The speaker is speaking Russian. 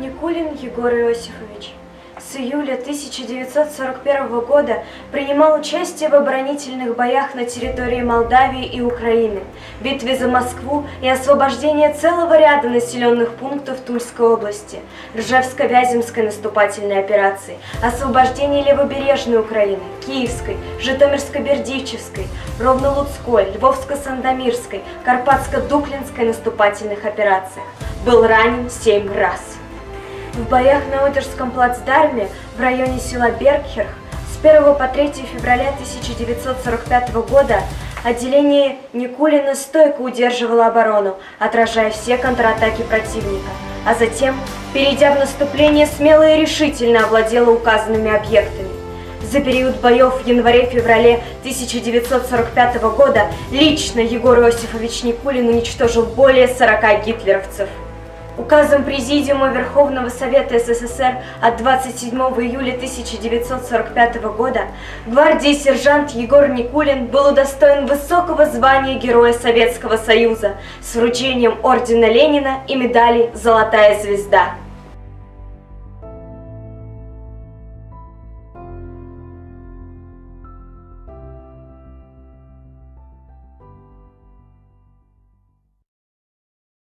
Никулин Егор Иосифович с июля 1941 года принимал участие в оборонительных боях на территории Молдавии и Украины, битве за Москву и освобождение целого ряда населенных пунктов Тульской области, Ржевско-Вяземской наступательной операции, освобождение Левобережной Украины, Киевской, Житомирско-Бердичевской, Ровно-Луцкой, Львовско-Сандомирской, Карпатско-Дуклинской наступательных операциях. Был ранен 7 раз. В боях на Одерском плацдарме в районе села Бергхерх с 1 по 3 февраля 1945 года отделение Никулина стойко удерживало оборону, отражая все контратаки противника, а затем, перейдя в наступление, смело и решительно овладело указанными объектами. За период боев в январе-феврале 1945 года лично Егор Иосифович Никулин уничтожил более 40 гитлеровцев. Указом Президиума Верховного Совета СССР от 27 июля 1945 года гвардии сержант Егор Никулин был удостоен высокого звания Героя Советского Союза с вручением ордена Ленина и медали «Золотая звезда».